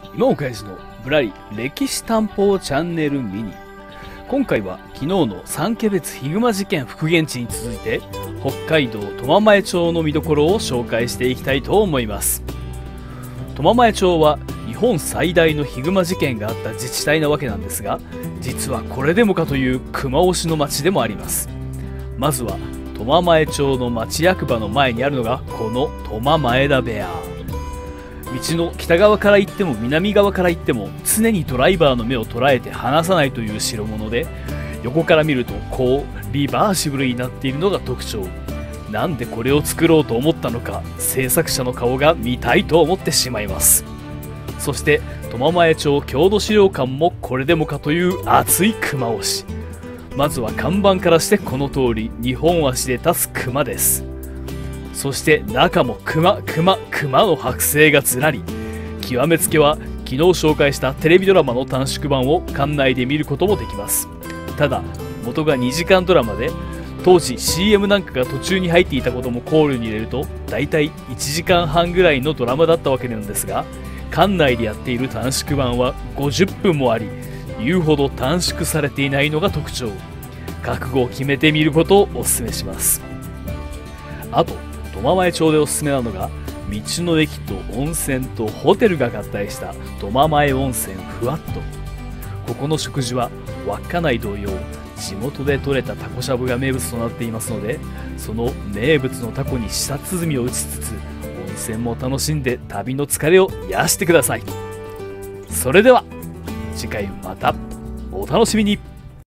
今岡英二のぶらり歴史探訪チャンネルミニ。今回は昨日の三毛別ヒグマ事件復元地に続いて北海道苫前町の見どころを紹介していきたいと思います。苫前町は日本最大のヒグマ事件があった自治体なわけなんですが、実はこれでもかという熊推しの町でもあります。まずは苫前町の町役場の前にあるのがこの苫前田部屋。道の北側から行っても南側から行っても常にドライバーの目を捉えて離さないという代物で、横から見るとこうリバーシブルになっているのが特徴。なんでこれを作ろうと思ったのか、制作者の顔が見たいと思ってしまいます。そして苫前町郷土資料館もこれでもかという熱い熊推し。まずは看板からしてこの通り2本足で立つ熊です。そして中も熊の剥製がずらり。極めつけは昨日紹介したテレビドラマの短縮版を館内で見ることもできます。ただ元が2時間ドラマで、当時 CM なんかが途中に入っていたことも考慮に入れるとだいたい1時間半ぐらいのドラマだったわけなんですが、館内でやっている短縮版は50分もあり、言うほど短縮されていないのが特徴。覚悟を決めてみることをお勧めします。あと苫前町でおすすめなのが、道の駅と温泉とホテルが合体した苫前温泉ふわっと。ここの食事は稚内同様、地元で採れたタコしゃぶが名物となっていますので、その名物のタコに舌鼓を打ちつつ温泉も楽しんで旅の疲れを癒してください。それでは次回またお楽しみに。